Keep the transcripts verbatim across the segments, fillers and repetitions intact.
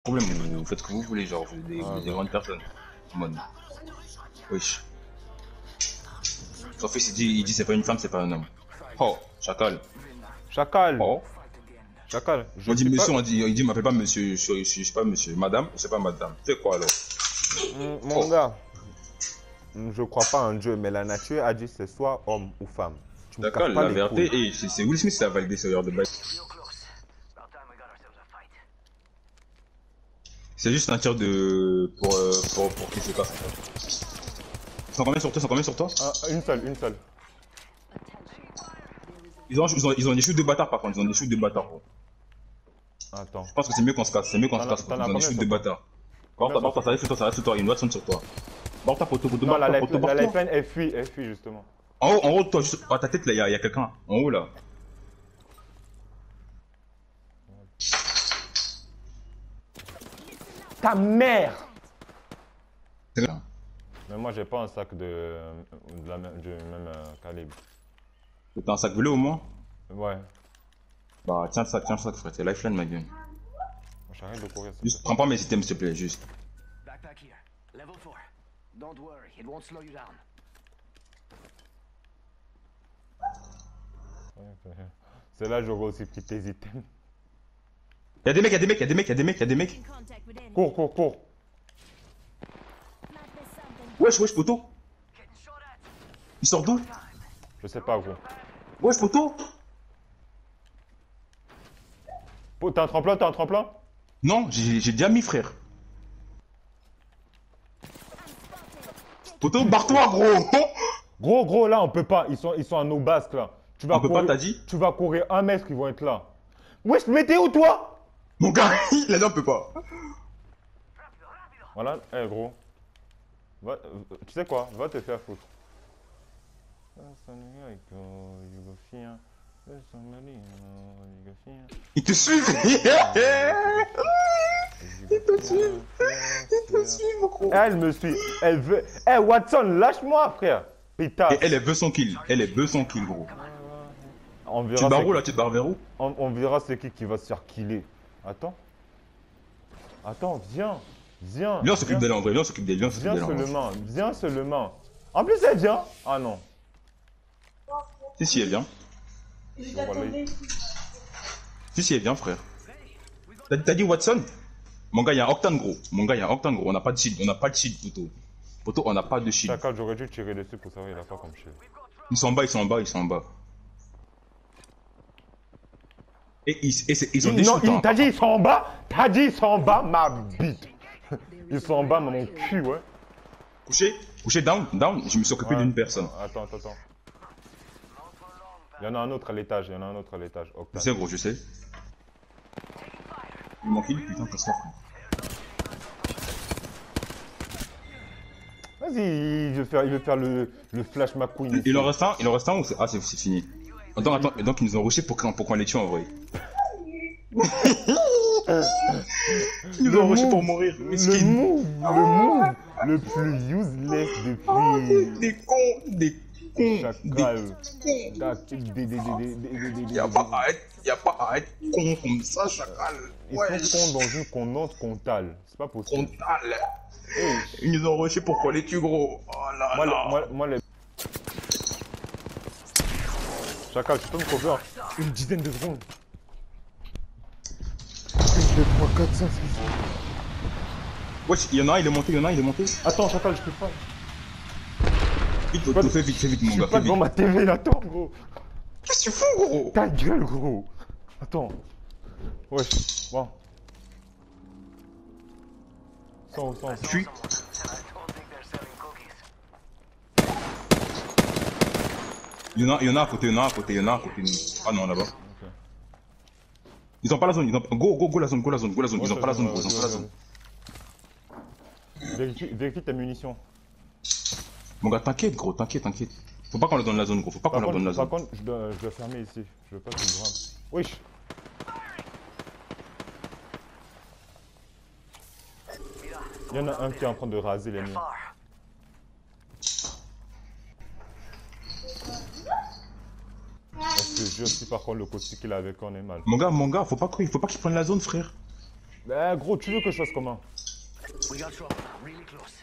problème, vous, vous faites ce que vous voulez, genre, vous êtes des, Ah, des bah. grandes personnes. En mode. Wesh. Son fils il dit, il dit c'est pas une femme, c'est pas un homme. Oh, chacal. Chacal. Oh. Chacal. Je On dit sais monsieur, pas... on dit, il dit m'appelle pas monsieur, je, je, je, je suis pas monsieur. Madame, c'est pas madame. Fais quoi alors? Mm, mon Oh. gars, je crois pas en Dieu, mais la nature a dit c'est soit homme ou femme. Tu me D'accord, casses pas la les vérité, couilles. et c'est Will Smith qui a validé ce genre de bail. C'est juste un tir de. pour, euh, pour, pour qu'il se casse. Ils sont combien sur toi? Ils sont combien sur toi? Ah, une seule, une seule. Ils ont, ils ont, ils ont des chutes de bâtard par contre, ils ont des chutes de bâtard. Gros. Attends. Je pense que c'est mieux qu'on se casse, c'est mieux qu'on se casse. Ils ont des chutes de bâtard. Barre toi, barre toi, ça reste sur toi, ça reste sur toi, il y a une Watson sur toi. Barre ta poteau, poteau, Non, la barre ta poteau, barre toi. lifeline, elle fuit, elle fuit justement. En haut, en haut de toi, juste à ta tête là, il y a, y a quelqu'un. En haut là. Ta mère! C'est là. Mais moi j'ai pas un sac de, de la même, du même euh, calibre. T'as un sac bleu au moins? Ouais. Bah tiens le sac, tiens le sac frère, c'est lifeline ma gueule. J'arrête de courir. Juste prends pas mes items s'il te plaît, juste. Backpack here. Level four. Don't worry, it won't slow you down. C'est là que j'aurais aussi pris tes items. Y'a des mecs, y'a des mecs, y'a des mecs, y'a des mecs, y'a des mecs. Cours, cours, cours. Wesh, wesh, poteau. Il sort d'où? Je sais pas, gros. Wesh, poteau. Oh, t'as un tremplin, t'as un tremplin? Non, j'ai déjà mis frère. Poteau, barre-toi gros. Gros, gros, là on peut pas. Ils sont, ils sont à nos basques là. Tu vas On peut courir, pas, t'as dit? Tu vas courir un mètre, ils vont être là. Wesh, mais t'es où toi? Mon gars, là on peut pas. Voilà, eh hey, gros. Va, euh, tu sais quoi? Va te faire foutre. Ils te suivent. Ils te suivent. Ils te suivent gros. Elle me suit. Elle veut. Eh hey, Watson, lâche-moi frère. Putain. Et elle, elle veut son kill. Elle, elle veut son kill gros. On verra. Tu te barres où là? Tu te barres vers où? On, on verra c'est qui qui va se faire killer. Attends. Attends, viens. Viens. Viens, on s'occupe d'elle en vrai. Viens, on s'occupe d'elle. Viens, on s'occupe Viens d'elle en vrai. seulement. Viens seulement. En plus, elle vient. Ah non. Si, si, elle vient. Je t'attendais. Si, si, elle vient, frère. T'as dit Watson? Mon gars, il y a un octane gros. Mon gars, il y a un octane gros. On n'a pas de shield. On n'a pas de shield, poteau. Poteau, on n'a pas de shield. Chacal, j'aurais dû tirer dessus pour savoir il a pas comme shield. Ils sont en bas, ils sont en bas, ils sont en bas. Et ils, et ils ont des Non, shooters. t'as dit ils sont en bas? T'as dit ils sont en bas, ma bite. Ils sont en bas, mon cul, ouais. Couché, couché, down, down. Je me suis occupé Ouais. d'une personne. Attends, attends, attends. Il y en a un autre à l'étage, il y en a un autre à l'étage. Je sais, gros, je sais. Il manque une putain de ça. Vas-y, il veut faire, il veut faire le, le flash McQueen. Il en reste un, il en reste un ou c'est. Ah, c'est fini. Attends, attends, et donc ils nous ont rushé pour qu'on pour qu'on les tue en vrai. Ils nous ont rushé pour mourir. Le Miskin. move, le move le plus useless depuis. Des cons, des cons. Chacal. Des... Y'a pas à être, y'a pas à être con comme ça, chacal. Ils Ouais. sont cons dans une condense comptale. C'est pas possible. Frontal. Hey. Ils nous ont rushé pour qu'on les tue, gros. Oh là Moi, là. le, moi, moi les... Chacal, tu peux me couvrir une dizaine de secondes. un, deux, trois, quatre, cinq, six. Wesh, il y en a un, il est monté, il y en a un, il est monté. Attends, Chacal, je peux pas. Vite, pas- fais vite, fais vite, mon Je gars, suis pas fais devant vite. ma T V, là, attends, gros. Qu'est-ce que tu fous, gros? Ta gueule, gros. Attends. Wesh, bon. Sans, sans. Fuis. Il y en a, il y en a à côté, il y en a à côté, il y en a à côté de nous. Ah non, là-bas. Ok. Ils ont pas la zone, ils ont... Go, go, go la zone, go la zone, go la zone. Ils ont Ouais, pas la zone, ouais, gros, ils ont ouais, pas la ouais, zone. ouais. Vérifie, vérifie tes munitions. Mon gars, t'inquiète, gros, t'inquiète, t'inquiète. Faut pas qu'on leur donne la zone, gros, faut pas qu'on Par leur donne la contre, par zone. contre je, dois, je dois fermer ici. Je veux pas qu'ils grimpent. Wesh. Il y en a un qui est en train de raser les murs. Je te jure, si par contre le côté qu'il a avec on est mal. Mon gars, mon gars, faut pas qu'il faut pas qu'ils prennent la zone, frère. Eh gros, tu veux que je fasse comment? We got trouble. Really close.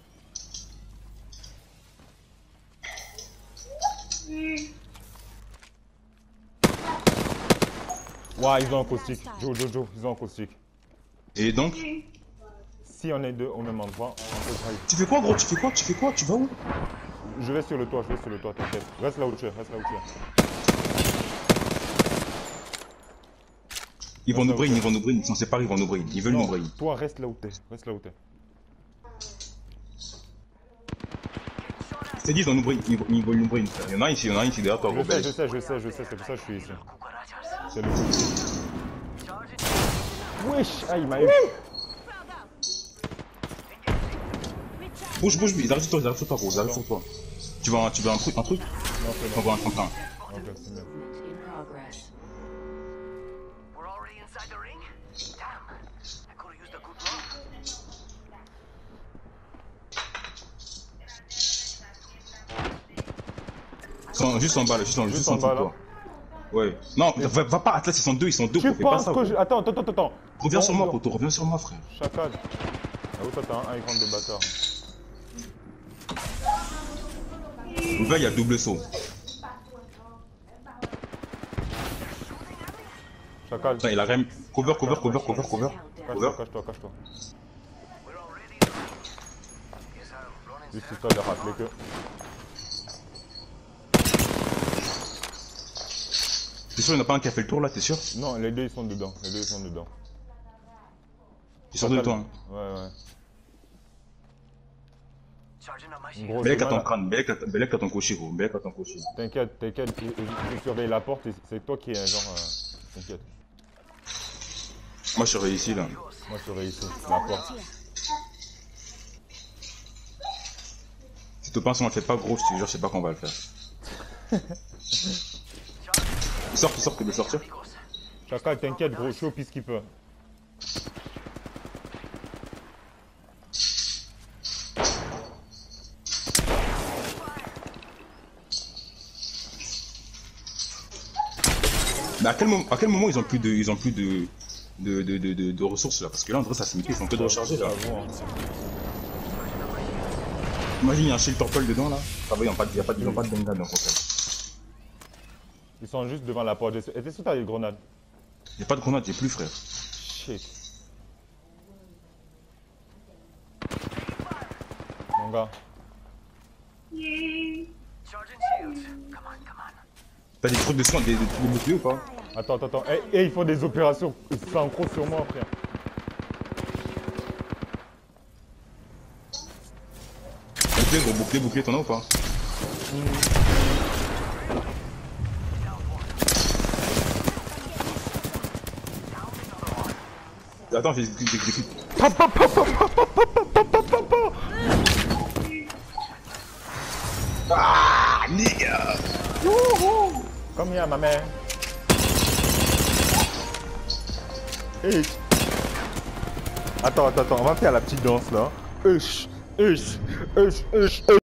Ouah, ils ont un caustique. Joe, Joe, Joe, ils ont un caustique. Et donc, Si on est deux au même endroit, on peut trahir. tu fais quoi, gros? Tu fais quoi? Tu fais quoi? Tu vas où? Je vais sur le toit, je vais sur le toit, t'inquiète. Reste là où tu es, reste là où tu es. Ils vont nous brain, ils vont nous brain. Ils sont séparés, ils vont nous brain. Ils veulent nous Non, brain. toi reste là où t'es, reste là où t'es. C'est dit, ils vont nous brain. Ils vont- ils veulent nous brain. Il y en a un ici, il y en a un ici derrière toi, Je gros. sais, belge. je sais, je sais, je sais, c'est pour ça que je suis ici. Cucarachas. C'est le caustique. Wesh, ah il m'a eu. Bouge, bouge, ils arrivent sur toi, ils arrivent sur toi, gros. Ils arrivent sur toi. Tu veux un, tu veux un truc, un truc? Non, c'est On bon. voit un trente-et-un. Ok, c'est bien. In progress. We're already inside the ring? Damn. I could have used a good blow. Ils sont juste en bas, là, juste en, juste en en dessous bas, de toi. Ouais. Non, va, va pas, Atlas, ils sont deux, ils sont deux, Tu gros. Fais pas penses ça, que gros. je... Attends, attends, attends, attends. Reviens sur Non, moi, non. poto, reviens sur moi, frère. Chacal. Ah oui, toi t'as un, un écran de bâtard. Là, il y a le double saut. Chacal. Putain, il a rem. Cover, cover, cover, cover, cover. Cache-toi, cache-toi, cache-toi. We're already in. Guess I'll run Juste inside. histoire de rappeler que... T'es sûr, il n'y en a pas un qui a fait le tour là, t'es sûr? Non, les deux ils sont dedans, les deux ils sont dedans. Ils sont deux de toi. Hein. Ouais, ouais. Charging on my shield. Gros, Belek c'est à ton mal. crâne, Belek à Belek à ton cocher, gros. Belek à ton cocher. T'inquiète, t'inquiète, je, je- je surveille la porte et c'est toi qui es genre... euh, T'inquiète. Moi, je serai ici là. Moi je serai ici, la porte. Si te pince, on le fait pas, gros, je te jure, je sais pas qu'on va le faire. Il sort, il sort, il veut sortir. Chacal, t'inquiète gros, je suis au peacekeeper. Mais à quel moment, à quel moment ils ont plus de, ils ont plus de, de, de, de, de, de ressources là? Parce que là, en vrai, ça signifie qu'ils font que de recharger là. J'avoue, hein. Imagine, il y a un shield purple dedans là. Ça va, il n'y a pas de, il y a pas de, ils ont pas de bengale dans le conseil. Ils sont juste devant la porte. Et t'es sûr que t'as des grenades? Il n'y a pas de grenade, j'ai plus, frère. Shit. Mon gars. Charging shields. Come on, come on. T'as des trucs de soins, des, des trucs de bouclier ou pas? Attends, attends, attends. Eh, eh, ils font des opérations synchro sur moi, frère. Bouclier, gros, bouclier, bouclier, t'en as ou pas? Attends, j'ai des clips. Ah, nigga! Come here, ma mère. Hey. Attends, attends, attends. On va faire la petite danse là. Hush, hush, hush, hush, hush.